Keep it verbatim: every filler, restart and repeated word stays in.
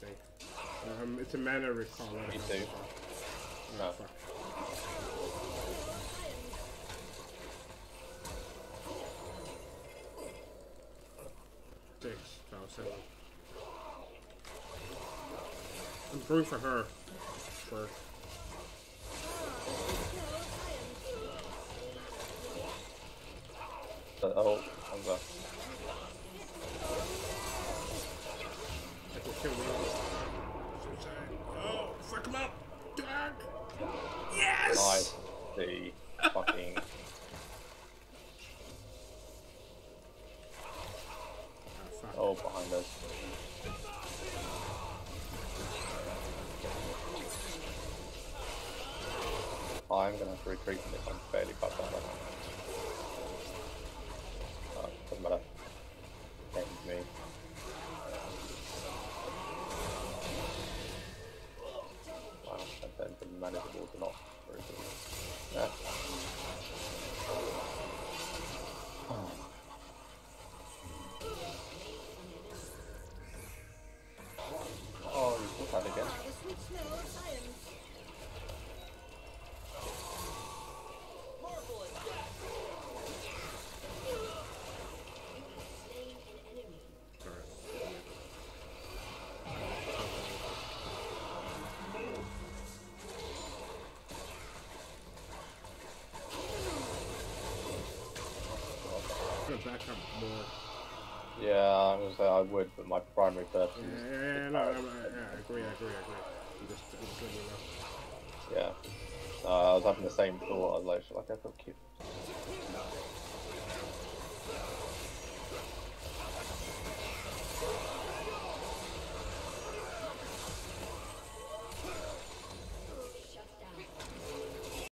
think. Um, it's a mana recall. Me too. No. Fuck. Six, twelve, seven. I'm brewing for her. First. Oh, I'm back. I can kill one of those. Oh, fuck him up! Dog! Yes! Nice. The fucking. Oh, fuck. Oh, behind us. I'm gonna have to retreat from this. I'm fairly fucked up right now. Oh, doesn't matter. Ends me. Wow, that then from manageable to not very good. Yeah. Oh. Oh, you put that again. Back up more. Yeah, I was gonna say I would, but my primary purpose Yeah, is. yeah, yeah, no, no, no, yeah, I agree, I agree, I agree. I'm just, I'm just letting you know. Yeah. Uh, I was having the same thought. I was like, should I go for a cute?